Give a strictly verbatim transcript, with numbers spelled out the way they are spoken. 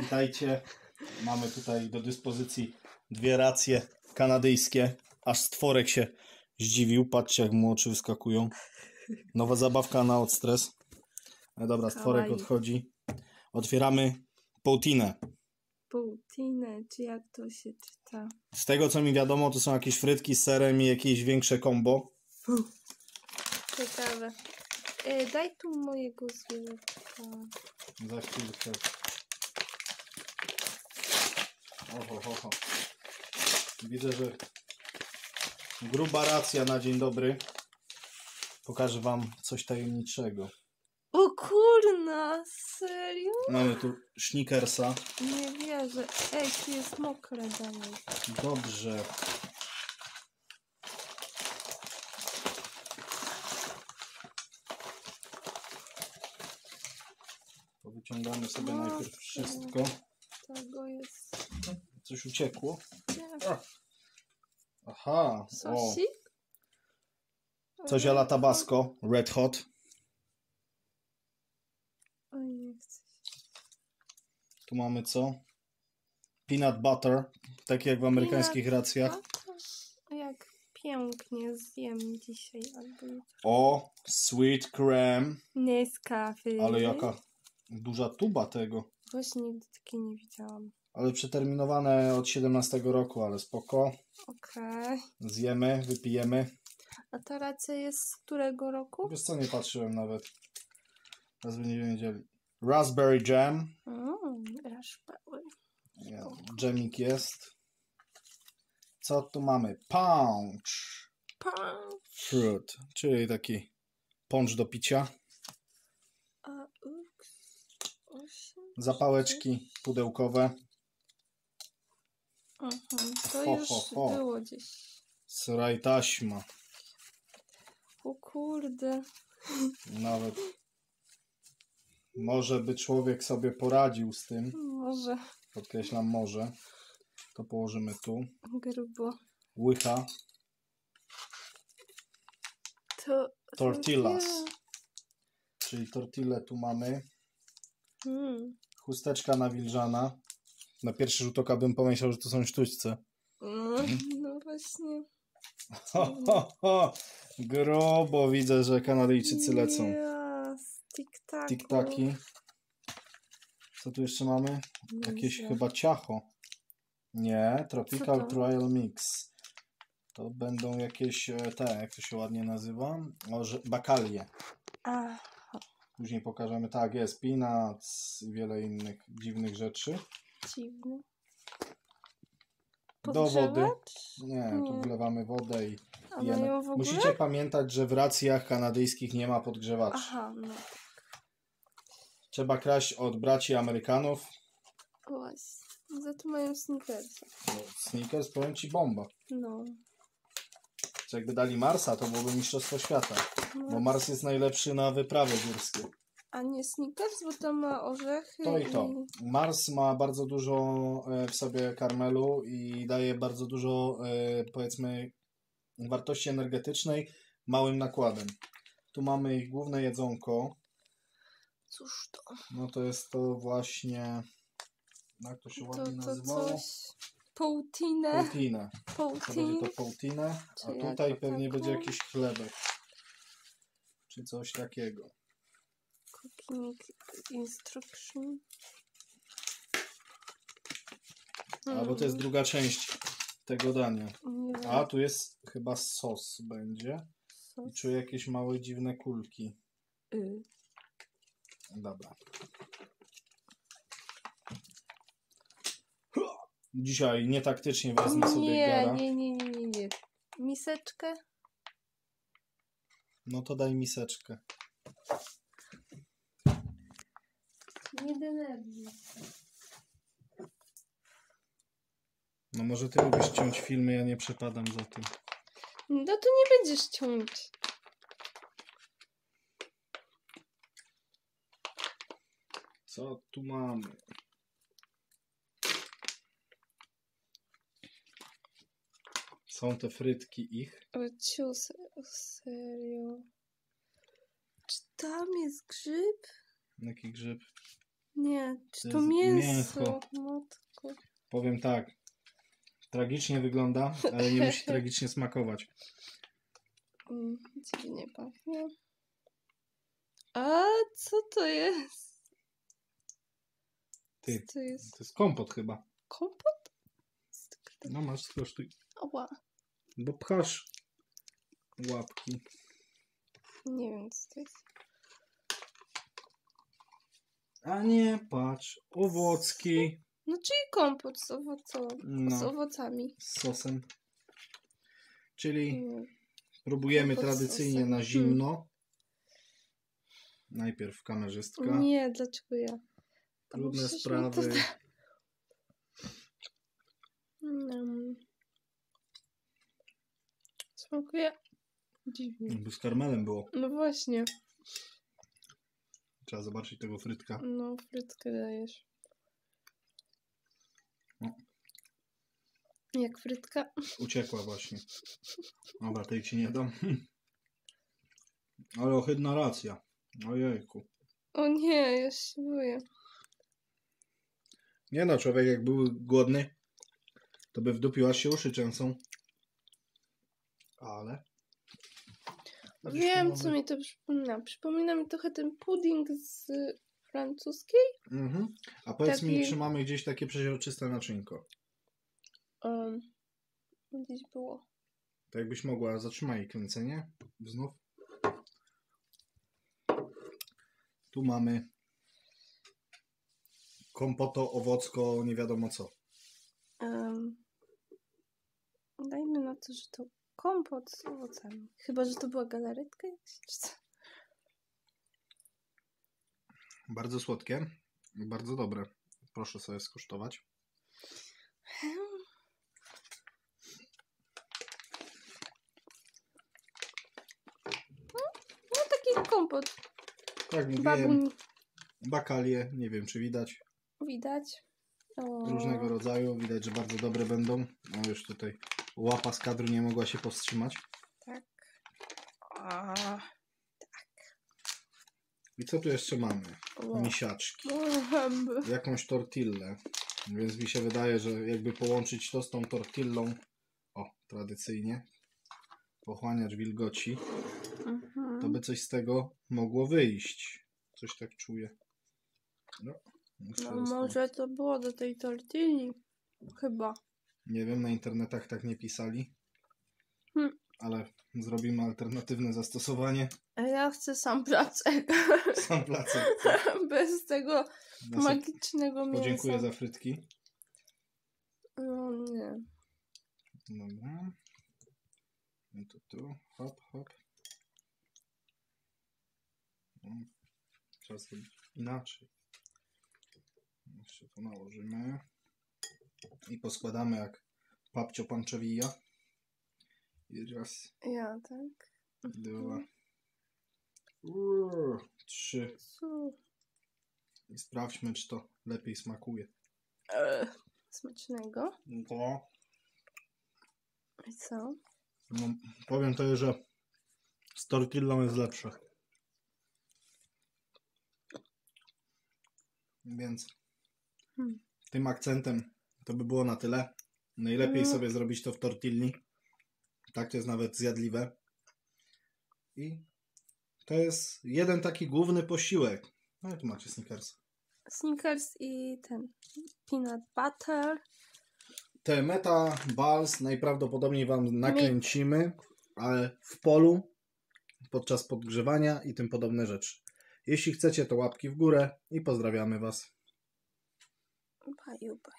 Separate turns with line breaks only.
witajcie. Mamy tutaj do dyspozycji dwie racje kanadyjskie. Aż stworek się zdziwił. Patrzcie, jak mu oczy wyskakują. Nowa zabawka na odstres. No dobra, stworek odchodzi. Otwieramy poutinę.
Poutinę, czy jak to się czyta?
Z tego, co mi wiadomo, to są jakieś frytki z serem i jakieś większe combo.
Ciekawe. E, daj tu mojego zwierzaczka.
Za chwilkę. Oho, ho, ho. Widzę, że gruba racja na dzień dobry. Pokażę wam coś tajemniczego.
O kurna, serio?
Mamy tu Snickersa.
Nie wierzę. Ej, tu jest mokre dalej.
Dobrze. Wyciągamy sobie
No,
najpierw wszystko.
Tego jest.
Coś uciekło.
Nie.
Aha.
Sosik?
O. Coś ala Tabasco. Red Hot.
Oj, nie chcę.
Tu mamy co? Peanut butter. Takie jak w amerykańskich
Peanut
racjach.
butter? Jak pięknie zjem dzisiaj albo jutro.
O, sweet cream.
Nescafe.
Ale jaka duża tuba tego.
Właśnie nigdy takiej nie widziałam.
Ale przeterminowane od siedemnastego roku, ale spoko.
Okej. Okay.
Zjemy, wypijemy.
A ta racja jest z którego roku?
Wiesz co, nie patrzyłem nawet. Teraz będziemy wiedzieli. Raspberry jam.
Mm, raspberry.
Ja, dżemik jest. Co tu mamy? Punch.
Punch.
Fruit, czyli taki punch do picia.
A, uks. osiem.
Zapałeczki pudełkowe.
Mhm, to
ho,
już
ho, ho.
było gdzieś.
Sera i taśma.
O kurde.
Nawet może by człowiek sobie poradził z tym.
Może.
Podkreślam, może. To położymy tu.
Grubo.
Łycha.
To...
Tortillas. Czyli tortillę tu mamy.
Hmm.
Chusteczka nawilżana. Na pierwszy rzut oka bym pomyślał, że to są sztućce.
Mm, no właśnie.
Ho, ho, ho. Grubo widzę, że Kanadyjczycy lecą.
Yes, tik-taku.
Tik-taki. Co tu jeszcze mamy? Jakieś
Nie.
chyba ciacho. Nie, Tropical Trial Mix. To będą jakieś te, jak to się ładnie nazywa? Może bakalie.
Aha.
Później pokażemy, tak jest, peanuts i wiele innych dziwnych rzeczy.
Dziwny.
Do wody. Nie,
Nie.
tu wlewamy wodę i
A
jemy.
mają w ogóle?
Musicie pamiętać, że w racjach kanadyjskich nie ma podgrzewaczy.
Aha, no.
Trzeba kraść od braci Amerykanów.
Właśnie. Za to mają Snickersa.
No, Snickers, powiem ci, bomba.
No.
Co jakby dali Marsa, to byłoby mistrzostwo świata.
no.
Bo Mars jest najlepszy na wyprawy górskie.
A nie Snickers, bo tam ma orzechy.
To i to. Mars ma bardzo dużo w sobie karmelu i daje bardzo dużo, powiedzmy, wartości energetycznej małym nakładem. Tu mamy ich główne jedzonko.
Cóż to?
No to jest to właśnie, jak to się
To,
ładnie
to
nazywało?
coś... Poutinę.
Poutinę. To
Poutin.
będzie to poutinę, a
Czy
tutaj
jako
pewnie
taką?
będzie jakiś chlebek. Czy coś takiego.
Cooking instruction.
A bo to jest druga część tego dania.
Nie
A tu jest chyba sos będzie.
sos.
I czuję jakieś małe dziwne kulki.
Y.
Dobra. Dzisiaj nietaktycznie wezmę sobie
nie,
gara.
nie, nie, nie, nie, nie. Miseczkę?
No to daj miseczkę.
Nie denerwuj.
No może ty lubisz ciąć filmy, ja nie przepadam za tym.
No to nie będziesz ciąć.
Co tu mamy? Są te frytki ich.
O ciu, serio. Czy tam jest grzyb?
Jaki grzyb?
Nie, czy
To
to,
jest
mięso?
mięcho.
Matko.
Powiem tak. Tragicznie wygląda, ale nie musi tragicznie smakować.
Mm, dziwnie pachnie. A co to jest?
Ty,
Co to jest?
to jest kompot chyba.
Kompot?
No masz, skosztuj.
Ała.
Bo pchasz łapki.
Nie wiem, co to jest.
A nie, patrz. Owocki
No czyli kompot z, owoco...
No.
z owocami.
z sosem. Czyli
Mm.
próbujemy
Kompot z
tradycyjnie
sosem.
na zimno. Najpierw kamerzystka.
Nie, dlaczego ja?
Trudne
Musisz mi
sprawy.
to da- Mm. Smakuje dziwnie.
By z karmelem było.
No właśnie.
Trzeba zobaczyć tego frytka.
No, frytkę dajesz.
No.
Jak frytka?
Uciekła właśnie. Dobra, tej ci nie dam. Ale ohydna racja. Ojejku.
O nie, ja się boję.
Nie no, człowiek jak był głodny, to by wdupił, aż się uszy trzęsą. Ale...
Wiem, co mi to przypomina. Przypomina mi trochę ten pudding z francuskiej.
Mhm. A powiedz mi,
Taki-
czy mamy gdzieś takie przeźroczyste naczynko?
Um, gdzieś było.
To jakbyś mogła, zatrzymaj kręcenie. Znów. Tu mamy kompoto, owocko, nie wiadomo co.
Um, dajmy na to, że to kompot z owocami. Chyba, że to była galaretka jakaś, czy co?
Bardzo słodkie. Bardzo dobre. Proszę sobie skosztować.
No taki kompot.
Tak mówiłem,
Babuń
bakalie, nie wiem czy widać.
widać. O.
Różnego rodzaju. Widać, że bardzo dobre będą. No już tutaj łapa z kadru nie mogła się powstrzymać.
Tak. A.
I co tu jeszcze mamy?
Wow.
Misiaczki.
Wow.
Jakąś tortillę. Więc mi się wydaje, że jakby połączyć to z tą tortillą, o, tradycyjnie, pochłaniacz wilgoci,
Mhm.
to by coś z tego mogło wyjść. Coś tak czuję. No, jeszcze
No
raz to-
może to było do tej tortilli. Chyba.
Nie wiem, na internetach tak nie pisali.
Hmm.
Ale zrobimy alternatywne zastosowanie.
A ja chcę sam placek.
Sam placek.
Bez tego
Nasyp-
magicznego mięsa.
Podziękuję za frytki.
No nie.
Dobra. I tu, tu. Hop, hop. No. Trzeba zrobić inaczej. Jeszcze to nałożymy. I poskładamy jak papcio pancewija. I raz,
Ja tak.
dwa, uuu, trzy.
Su.
I sprawdźmy, czy to lepiej smakuje.
Eee, Smacznego.
To,
I co?
no, powiem to, że z tortillą jest lepsze. Więc
Hmm.
tym akcentem to by było na tyle. Najlepiej
No.
sobie zrobić to w tortilli. Tak, to jest nawet zjadliwe. I to jest jeden taki główny posiłek. No i tu macie Snickers.
Snickers i ten peanut butter.
Te meta balls najprawdopodobniej wam nakręcimy, ale w polu podczas podgrzewania i tym podobne rzeczy. Jeśli chcecie, to łapki w górę i pozdrawiamy was.
Baju, baju.